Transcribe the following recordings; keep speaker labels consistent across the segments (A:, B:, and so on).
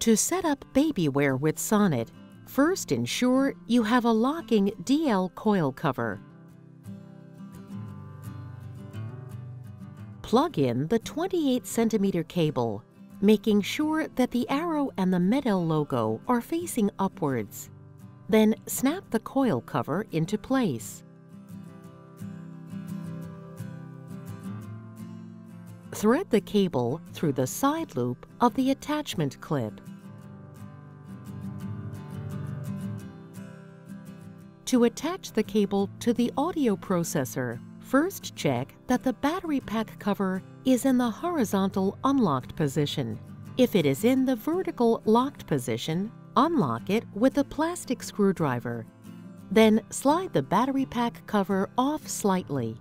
A: To set up BabyWear with SONNET, first ensure you have a locking DL coil cover. Plug in the 28cm cable, making sure that the arrow and the MED-EL logo are facing upwards. Then snap the coil cover into place. Thread the cable through the side loop of the attachment clip. To attach the cable to the audio processor, first check that the battery pack cover is in the horizontal unlocked position. If it is in the vertical locked position, unlock it with a plastic screwdriver. Then slide the battery pack cover off slightly.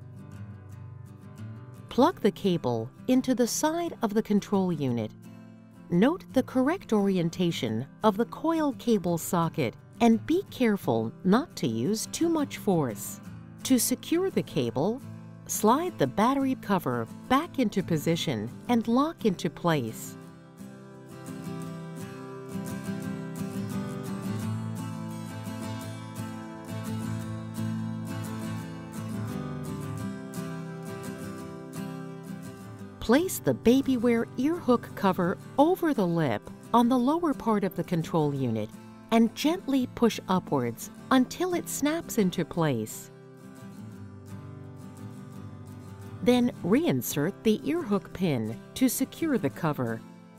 A: Plug the cable into the side of the control unit. Note the correct orientation of the coil cable socket and be careful not to use too much force. To secure the cable, slide the battery cover back into position and lock into place. Place the BabyWear ear hook cover over the lip on the lower part of the control unit and gently push upwards until it snaps into place. Then reinsert the ear hook pin to secure the cover.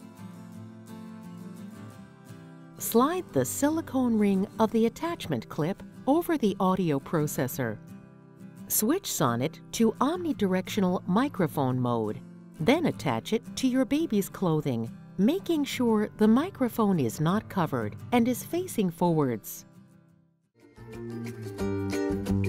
A: Slide the silicone ring of the attachment clip over the audio processor. Switch SONNET to omnidirectional microphone mode. Then attach it to your baby's clothing, making sure the microphone is not covered and is facing forwards.